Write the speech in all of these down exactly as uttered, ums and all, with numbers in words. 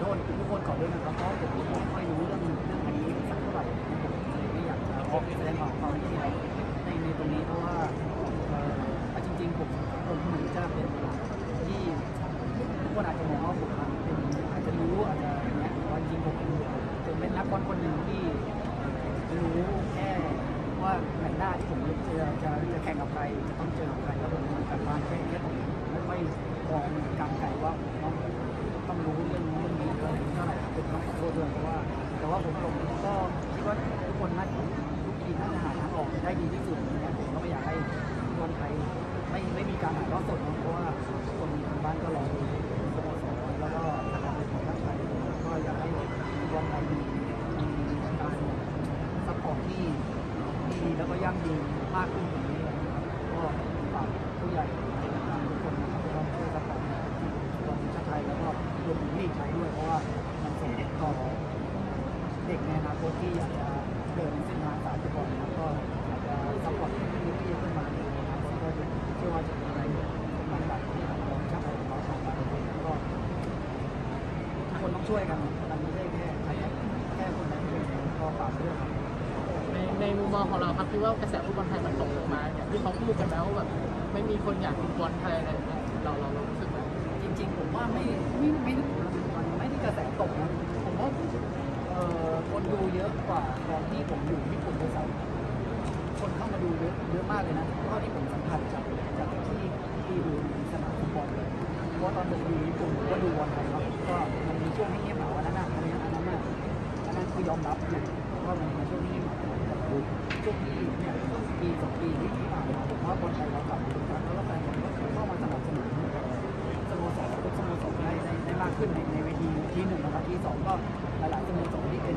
โทษทุกคนก่อนด้วยนะครับเพราะผมไม่ค่อยรู้เรื่องเรื่องอันนี้สักเท่าไหร่ผมไม่อยากจะออกแสดงความความคิดเห็นในในตรงนี้เพราะว่าจริงๆผมผมเหมือนจะเป็นที่ทุกคนอาจจะมองว่าผมเป็นอาจจะรู้อาจจะอย่างเงี้ยแต่ว่าจริงๆผมผมเป็นนักบอลคนหนึ่งที่รู้แค่ว่าแมตช์หน้าที่ผมจะจะจะแข่งกับใครจะต้องเจอกับใครแล้วผมกลับบ้านแค่แค่ตรงนี้ไม่ค่อยมองการไกลว่าต้องต้องรู้เรื่องนู้นเรื่องนี้อะไรเท่าไหร่ผมต้องขอโทษด้วยเพราะว่าแต่ว่าผมผมก็คิดว่าทุกคนน่าทุกทีมน่าจะหาทางออกได้ดีที่สุดเนี่ยผมก็ไม่อยากให้บอลไทยไม่ไม่มีการถ่ายทอดสดเพราะว่าคนทางบ้านก็รอดูสโมสรแล้วก็ทางของนักไทยก็อยากให้บอลไทยมีมีการซัพพอร์ตที่ดีแล้วก็ยั่งยืนมากขึ้นกว่านี้นะครับก็ฝากผู้ใหญ่ทุกคนนะครับก็ช่วยซัพพอร์ตบอลชาติไทยแล้วก็รวมถึงลีกไทยด้วยเพราะว่ามันส่งต่อเด็กในอนาคตที่อยากจะเดินเส้นทางสายฟุตบอลแล้วก็อยากจะซัพพอร์ตลูกที่ขึ้นมาในอนาคตก็เชื่อว่าจะเป็นอะไรมันแบบที่ทางบอลชาติไทยของเราสองคนก็ทุกคนต้องช่วยกันมันไม่ได้แค่ใครแค่คนใดคนหนึ่งก็ฝากด้วยครับในในมุมมองของเราครับคิดว่ากระแสฟุตบอลไทยมันตกลงมาอย่างที่เขาพูดกันแล้วแบบไม่มีคนอยากดูบอลไทยอะไรอย่างเงี้ยเราเราเรารู้สึกแบบจริงๆผมว่าไม่ไม่ไม่มันไม่ได้กระแสตกนะผมว่าเอ่อคนดูเยอะกว่าตอนที่ผมอยู่ญี่ปุ่นด้วยซ้ำคนเข้ามาดูเยอะเยอะมากเลยนะเท่าที่ผมสัมผัสจากจากที่ที่ดูสนามฟุตบอลเลยเพราะตอนผมอยู่ญี่ปุ่นผมก็ดูบอลไทยครับก็มันมีช่วงที่เงียบเหงาอันนั้นนะอันนี้อันนั้นน่ะอันนั้นคือยอมรับอยู่ว่ามันมีช่วงที่เงียบเหงาช่วงที่เนี่ยปีสองปีที่ผ่านมาผมว่าบอลไทยเรากลับมาดูกันแล้วก็แฟนบอลก็เข้ามาสนับสนุนสโมสรทุกสโมสรได้ได้มากขึ้นในในเวทีที่หนึ่งนะครับที่สองก็หลายๆสโมสรที่เป็น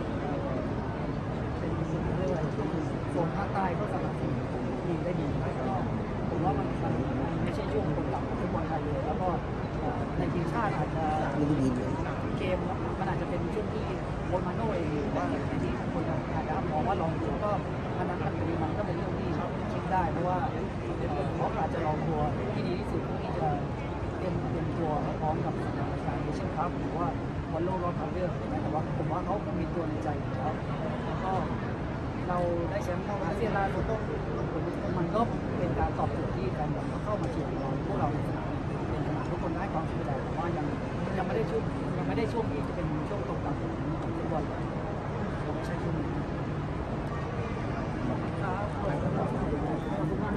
เป็นเรียกว่าโซนภาคใต้ก็สนับสนุนทีมได้ดีแล้วก็ผมว่ามันไม่ใช่ช่วงคนกลับฟุตบอลไทยเลยแล้วก็ในทีมชาติอาจจะเกมมันอาจจะเป็นช่วงที่โค้ชมาโน่เองหรือว่าที่คนอาจจะมองว่าลองดูก็อันนั้นมันเป็นมันก็เป็นเรื่องที่คิดได้เพราะว่าเขาอาจจะลองตัวที่ดีที่สุดที่จะเตรียมเตรียมตัวพร้อมกับสถานการณ์เช่นครับหรือว่าบอลโลกรอบคัดเลือกแต่ว่าผมว่าเขาคงมีตัวในใจอยู่แล้วแล้วก็เราได้แชมป์เข้าอาเซียนล่าสุดก็มันก็เป็นการตอบโจทย์ที่แฟนบอลเข้ามาเชียร์เราพวกเราในสนามเป็นสนามทุกคนได้ความสนใจแต่ว่ายังยังไม่ได้ช่วงยังไม่ได้ช่วงที่จะเป็นช่วงตกต่ำของฟุตบอล